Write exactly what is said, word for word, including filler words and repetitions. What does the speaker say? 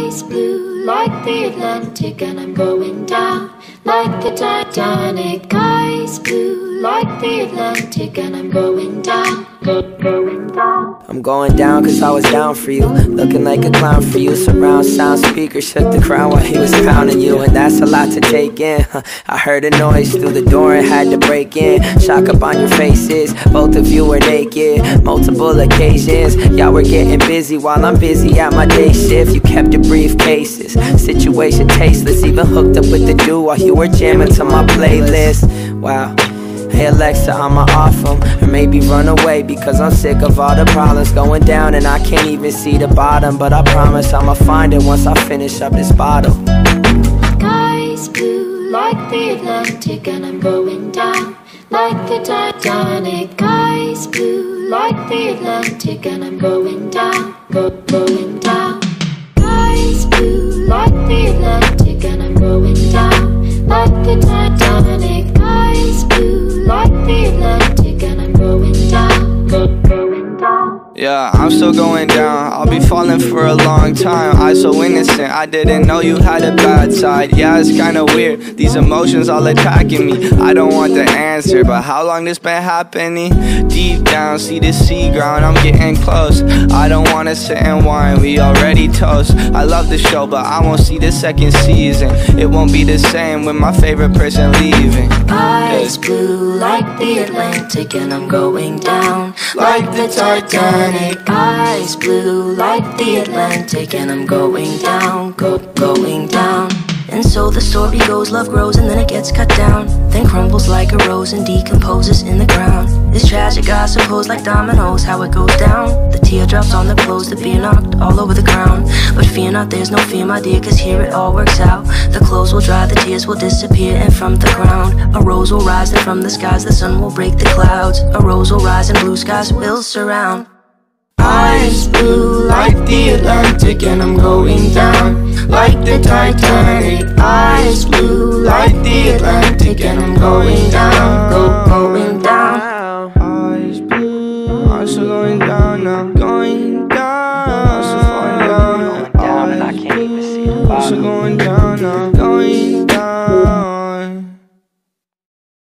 Eyes blue like the Atlantic, and I'm going down like the Titanic. Eyes blue like the Atlantic, and I'm going down, go, going down. I'm going down cause I was down for you, looking like a clown for you. Surround sound speakers shook the crowd while he was pounding you, and that's a lot to take in. I heard a noise through the door and had to break in. Shock up on your faces, both of you were naked. Multiple occasions, y'all were getting busy while I'm busy at my day shift. You kept your briefcases, situation tasteless. Even hooked up with the dude while you were jamming to my playlist. Wow. Hey Alexa, I'ma off them, or maybe run away, because I'm sick of all the problems going down and I can't even see the bottom. But I promise I'ma find it once I finish up this bottle. Sky's blue like the Atlantic, and I'm going down like the Titanic. Sky's blue like the Atlantic, and I'm going down, go, going down. Sky's blue like the Atlantic, and I'm going down like the Titanic. Sky's blue like the Atlantic, and I'm going down, go, going down. Yeah, I'm still going down. I'll be falling for a long time. I so innocent, I didn't know you had a bad side. Yeah, it's kinda weird, these emotions all attacking me. I don't want the answer, but how long this been happening? Deep down, see the sea ground, I'm getting close. I don't wanna sit and whine, we already toast. I love the show, but I won't see the second season. It won't be the same with my favorite person leaving. Eyes blue like the Atlantic, and I'm going down like the Titanic. Eyes blue like the Atlantic, and I'm going down, go, going down. And so the story goes, love grows and then it gets cut down, then crumbles like a rose and decomposes in the ground. It's tragic, I suppose, like dominoes, how it goes down. The teardrops on the clothes, the beer knocked all over the ground. But fear not, there's no fear, my dear, cause here it all works out. The clothes will dry, the tears will disappear, and from the ground a rose will rise, and from the skies the sun will break the clouds. A rose will rise and blue skies will surround. Eyes blue like the Atlantic, and I'm going down like the Titanic. Eyes blue like the Atlantic, and I'm going down, go, going down.